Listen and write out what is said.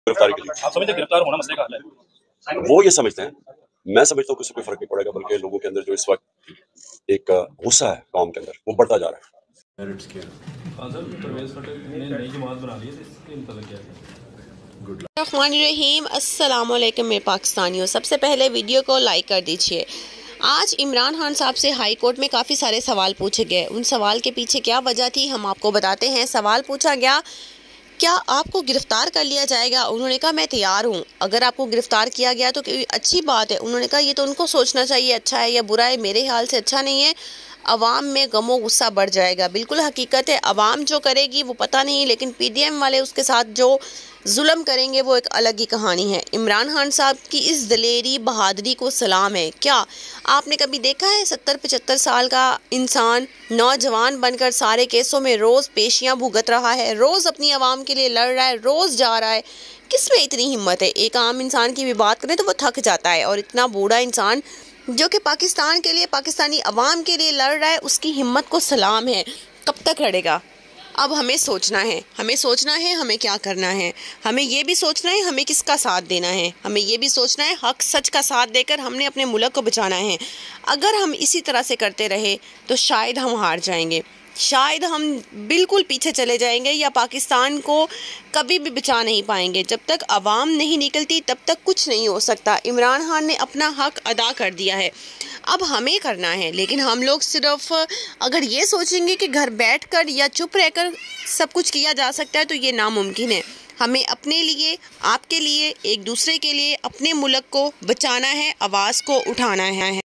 गिरफ्तारी के लिए। आप समझते हैं गिरफ्तार होना मसले का हल है? वो ये समझते हैं, मैं समझता हूँ कि उससे कोई फर्क नहीं पड़ेगा, बल्कि लोगों के अंदर जो इस वक्त एक गुस्सा है कौम के अंदर, वो बढ़ता जा रहा है। परवेज़ पटेल ने नई जमात बना ली है, इसके मतलब क्या है? रहीम अस्सलाम वालेकुम मेरे पाकिस्तानियों। सबसे पहले वीडियो को लाइक कर दीजिए। आज इमरान खान साहब से हाई कोर्ट में काफ़ी सारे सवाल पूछे गए। उन सवाल के पीछे क्या वजह थी हम आपको बताते हैं। सवाल पूछा गया, क्या आपको गिरफ्तार कर लिया जाएगा? उन्होंने कहा मैं तैयार हूँ। अगर आपको गिरफ्तार किया गया तो अच्छी बात है। उन्होंने कहा ये तो उनको सोचना चाहिए अच्छा है या बुरा है, मेरे ख्याल से अच्छा नहीं है। अवाम में गमो गुस्सा बढ़ जाएगा। बिल्कुल हकीकत है, अवाम जो करेगी वो पता नहीं, लेकिन पीडीएम वाले उसके साथ जो जुल्म करेंगे वो एक अलग ही कहानी है। इमरान खान साहब की इस दलेरी बहादुरी को सलाम है। क्या आपने कभी देखा है 70-75 साल का इंसान नौजवान बनकर सारे केसों में रोज़ पेशियां भुगत रहा है, रोज़ अपनी आवाम के लिए लड़ रहा है, रोज़ जा रहा है। किस में इतनी हिम्मत है? एक आम इंसान की भी बात करें तो वो थक जाता है, और इतना बूढ़ा इंसान जो कि पाकिस्तान के लिए, पाकिस्तानी अवाम के लिए लड़ रहा है, उसकी हिम्मत को सलाम है। कब तक लड़ेगा? अब हमें सोचना है, हमें क्या करना है। हमें ये भी सोचना है हमें किसका साथ देना है। हमें ये भी सोचना है हक सच का साथ देकर हमने अपने मुल्क को बचाना है। अगर हम इसी तरह से करते रहे तो शायद हम हार जाएंगे, शायद हम बिल्कुल पीछे चले जाएंगे, या पाकिस्तान को कभी भी बचा नहीं पाएंगे। जब तक अवाम नहीं निकलती तब तक कुछ नहीं हो सकता। इमरान खान ने अपना हक अदा कर दिया है, अब हमें करना है। लेकिन हम लोग सिर्फ अगर ये सोचेंगे कि घर बैठकर या चुप रहकर सब कुछ किया जा सकता है तो ये नामुमकिन है। हमें अपने लिए, आपके लिए, एक दूसरे के लिए अपने मुल्क को बचाना है, आवाज़ को उठाना है।